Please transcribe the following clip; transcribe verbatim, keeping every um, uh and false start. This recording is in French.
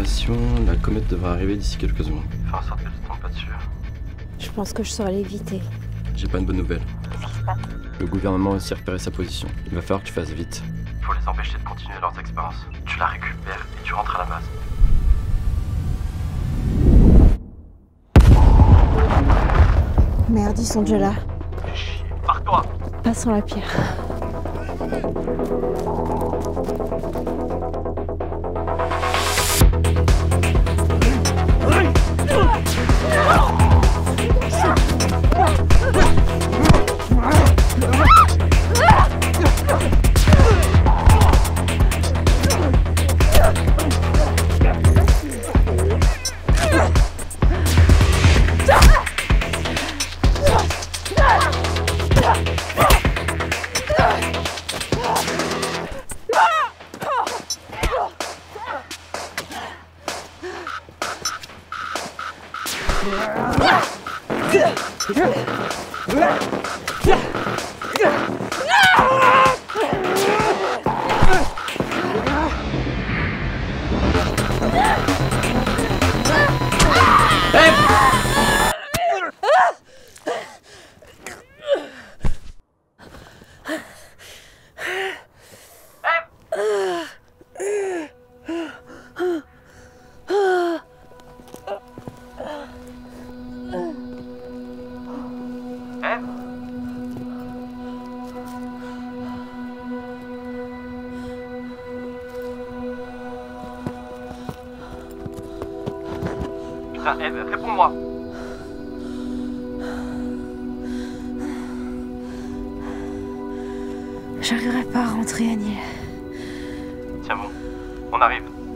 position, la comète devrait arriver d'ici quelques secondes. Fais en sorte que tu tombes pas dessus. Je pense que je saurais l'éviter. J'ai pas une bonne nouvelle. Le gouvernement a aussi repéré sa position. Il va falloir que tu fasses vite. Faut les empêcher de continuer leurs expériences. Tu la récupères et tu rentres à la base. Merde, ils sont déjà là. Fais chier, pars-toi! Passons la pierre. Putain, Eve, réponds-moi! J'arriverai pas à rentrer, Annie. Tiens bon, on arrive.